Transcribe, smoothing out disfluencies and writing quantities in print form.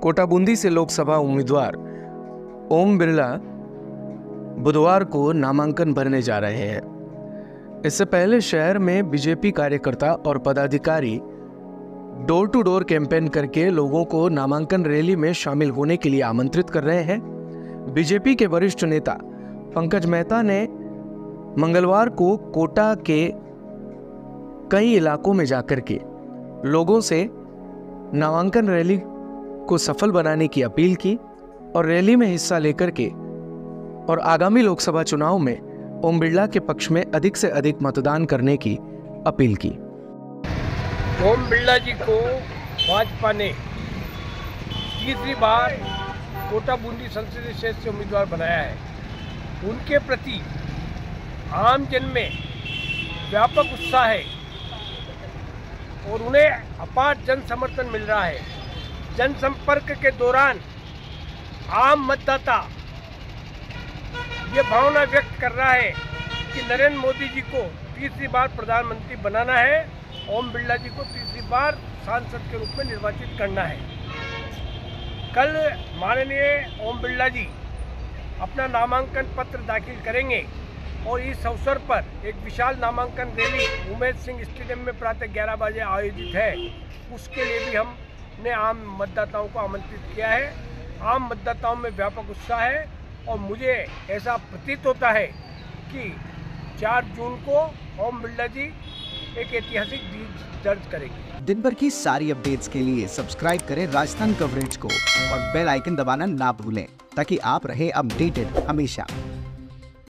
कोटा बूंदी से लोकसभा उम्मीदवार ओम बिरला बुधवार को नामांकन भरने जा रहे हैं। इससे पहले शहर में बीजेपी कार्यकर्ता और पदाधिकारी डोर टू डोर कैंपेन करके लोगों को नामांकन रैली में शामिल होने के लिए आमंत्रित कर रहे हैं। बीजेपी के वरिष्ठ नेता पंकज मेहता ने मंगलवार को कोटा के कई इलाकों में जाकर के लोगों से नामांकन रैली को सफल बनाने की अपील की और रैली में हिस्सा लेकर के और आगामी लोकसभा चुनाव में ओम बिरला के पक्ष में अधिक से अधिक मतदान करने की अपील की। ओम बिरला जी को भाजपा ने तीसरी बार कोटा बूंदी संसदीय क्षेत्र से उम्मीदवार बनाया है। उनके प्रति आम जन में व्यापक उत्साह है और उन्हें अपार जन समर्थन मिल रहा है। जनसंपर्क के दौरान आम मतदाता ये भावना व्यक्त कर रहा है कि नरेंद्र मोदी जी को तीसरी बार प्रधानमंत्री बनाना है, ओम बिरला जी को तीसरी बार सांसद के रूप में निर्वाचित करना है। कल माननीय ओम बिरला जी अपना नामांकन पत्र दाखिल करेंगे और इस अवसर पर एक विशाल नामांकन रैली उमेश सिंह स्टेडियम में प्रातः 11 बजे आयोजित है। उसके लिए भी हमने आम मतदाताओं को आमंत्रित किया है। आम मतदाताओं में व्यापक उत्साह है और मुझे ऐसा प्रतीत होता है कि 4 जून को ओम बिरला जी एक ऐतिहासिक जीत दर्ज करेंगे। दिन भर की सारी अपडेट्स के लिए सब्सक्राइब करें राजस्थान कवरेज को और बेल आइकन दबाना ना भूलें ताकि आप रहे अपडेटेड हमेशा।